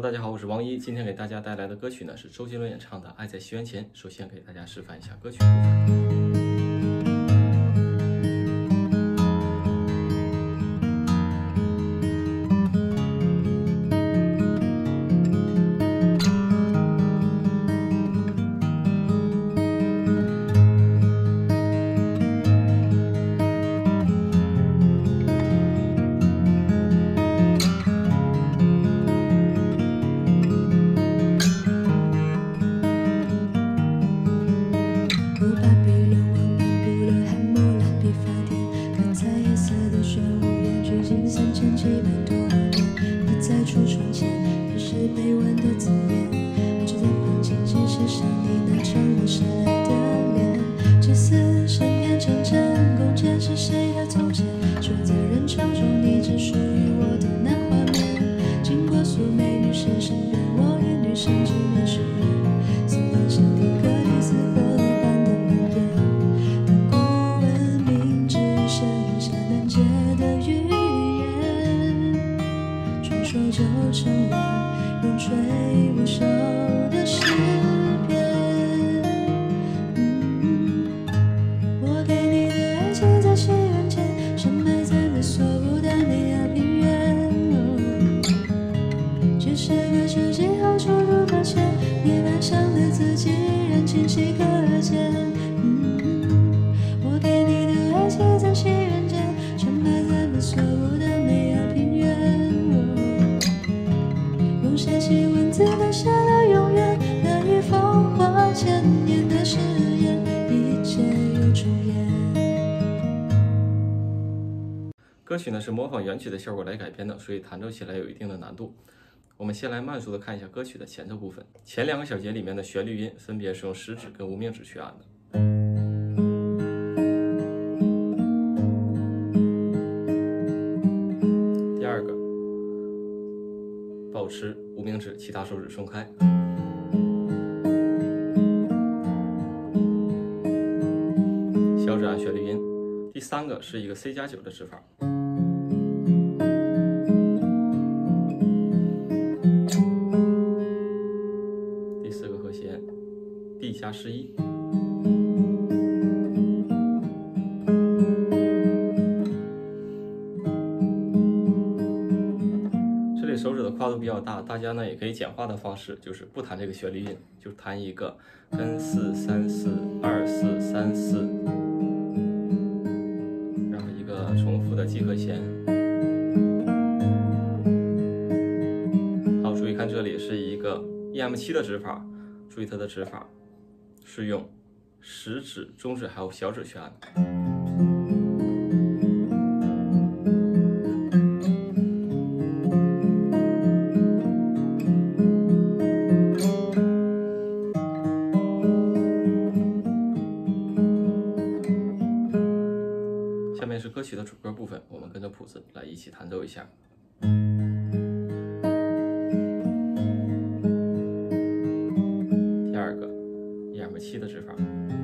大家好，我是王一，今天给大家带来的歌曲呢是周杰伦演唱的《爱在西元前》。首先给大家示范一下歌曲部分。 没完的字眼，就在旁轻轻写上你那张我深爱的脸。这丝身边成针弓箭是谁的从前？说在人潮中，你只属于我的那画面。经过素美女神身边，我与女神只能失眠。似幻想的歌里，似火般的蔓延。当古文明只剩下难解的语言，传说就成了永垂不朽的诗篇。我给你的爱情在西元前，深埋在美索不达米亚平原。几十个世纪后出入搁浅，你漫上的字迹仍清晰可见。我给你的爱情在西元前，深埋在美索不达米亚平原。写起文字留下了永远，那一风华千年的誓言，一切又重演。 歌曲呢是模仿原曲的效果来改编的，所以弹奏起来有一定的难度。我们先来慢速的看一下歌曲的前奏部分，前2个小节里面的旋律音分别是用食指跟无名指去按的。第二个，保持无名指，其他手指松开。小指按旋律音。第3个是一个 C+9 的指法。第4个和弦 D+11。手指的跨度比较大，大家呢也可以简化的方式，就是不弹这个旋律音，就弹一个跟4、3、4、2、4、3、4，然后一个重复的G和弦。好，注意看这里是一个 EM7 的指法，注意它的指法是用食指、中指还有小指去按。下面是歌曲的主歌部分，我们跟着谱子来一起弹奏一下。第2个 EM7 的指法。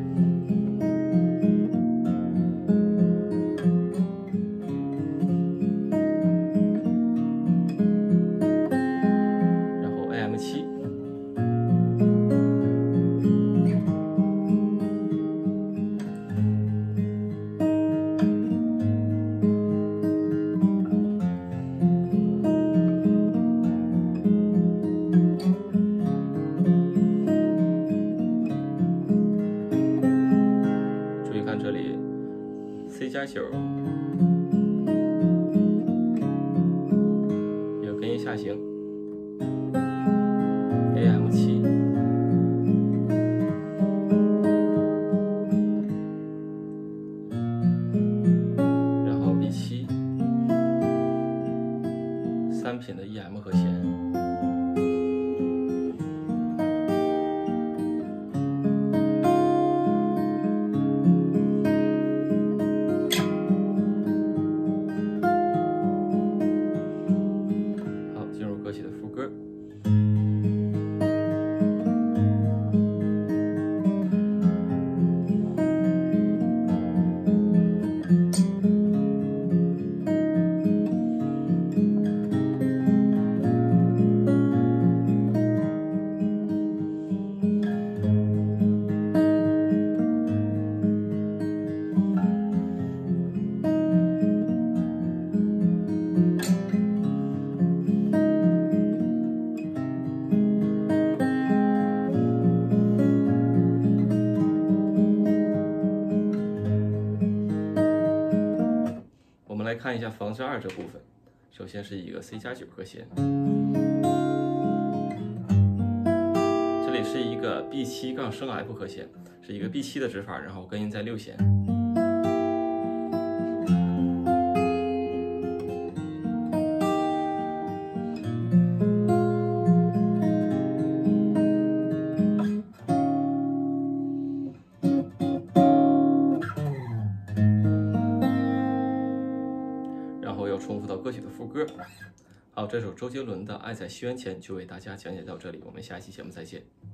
然后 AM7。这里 C+9 有根音下行 AM7， 然后 B7 3品的 EM 和弦。 看一下房之2这部分，首先是一个 C+9和弦，这里是一个 B7 杠升 F 和弦，是一个 B7 的指法，然后根音在6弦。然后要重复到歌曲的副歌。好，这首周杰伦的《爱在西元前》就为大家讲解到这里，我们下期节目再见。